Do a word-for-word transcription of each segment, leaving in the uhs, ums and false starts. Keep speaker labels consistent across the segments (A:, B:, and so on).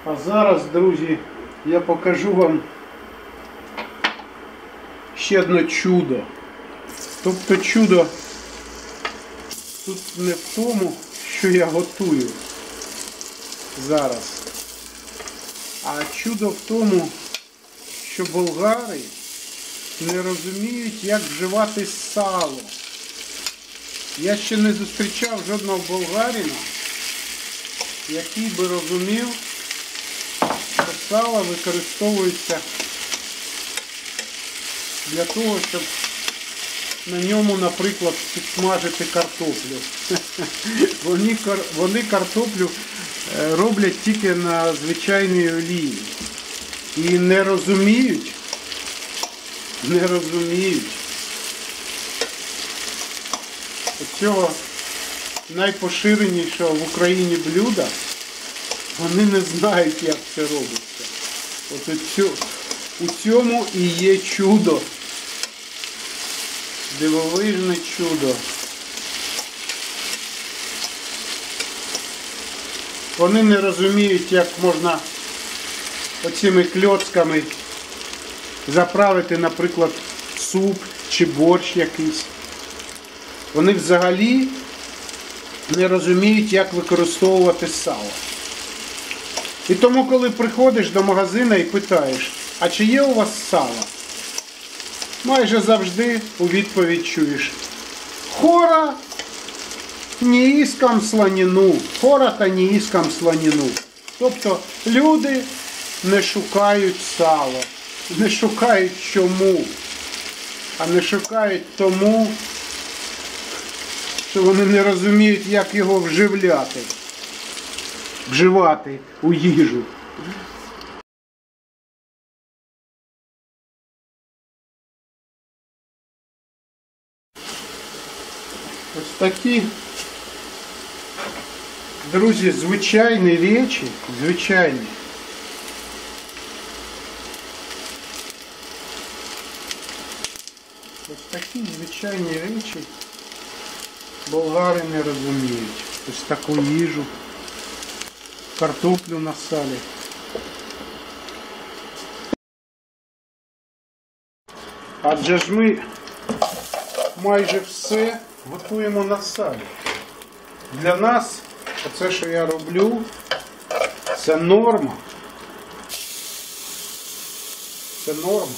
A: А зараз, друзі, я покажу вам ще одне чудо. Тобто чудо тут не в тому, що я готую зараз, а чудо в тому, що болгари не розуміють, як вживати сало. Я ще не зустрічав жодного болгарина, який би розумів, що сало використовується для того, щоб на ньому, наприклад, підсмажити картоплю. Вони, вони картоплю роблять тільки на звичайній олії. І не розуміють, не розуміють цього найпоширенішого в Україні блюда. Вони не знають, як це робиться. От у цьому і є чудо. Дивовижне чудо. Вони не розуміють, як можна оцими кльоцками заправити, наприклад, суп чи борщ якийсь. Вони взагалі не розуміють, як використовувати сало. І тому, коли приходиш до магазину і питаєш, а чи є у вас сало? Майже завжди у відповідь чуєш: хора не іскам слонину, хора та не іскам слонину. Тобто люди не шукають сало, не шукають чому, а не шукають тому, що вони не розуміють, як його вживляти, вживати у їжу. Ось такі, друзі, звичайні речі, звичайні. Ось такі звичайні речі болгари не розуміють. Ось таку їжу, картоплю на салі. Адже ж ми майже все готуємо на салі. Для нас оце, що я роблю, це норма. Це норма.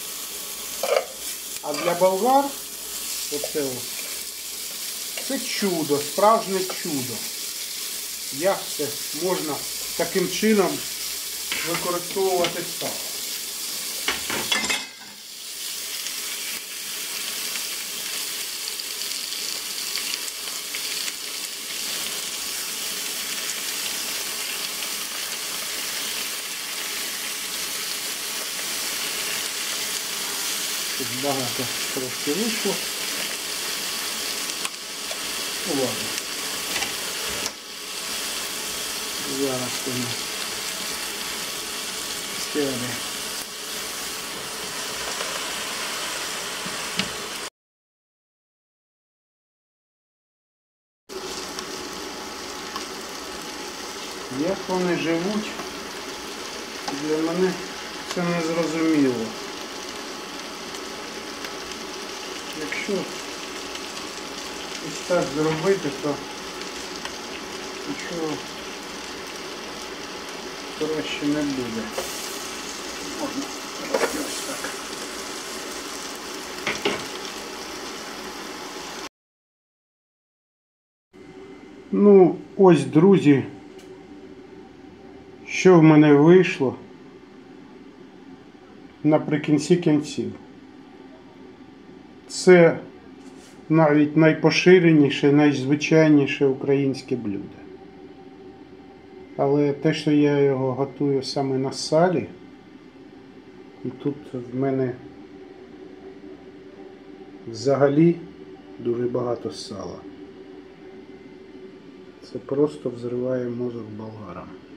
A: А для болгар оце ось, це чудо, справжнє чудо. Як це можна таким чином використовувати сало? Тут багато трошки вийшло. Ну ладно. Зараз воно стягне. Як вони живуть, для мене це не зрозуміло. Якщо ось так зробити, то нічого краще не буде. Можна робити ось так. Ну, ось, друзі, що в мене вийшло наприкінці кінців. Це навіть найпоширеніше, найзвичайніше українське блюдо. Але те, що я його готую саме на салі, і тут в мене взагалі дуже багато сала. Це просто взриває мозок болгарам.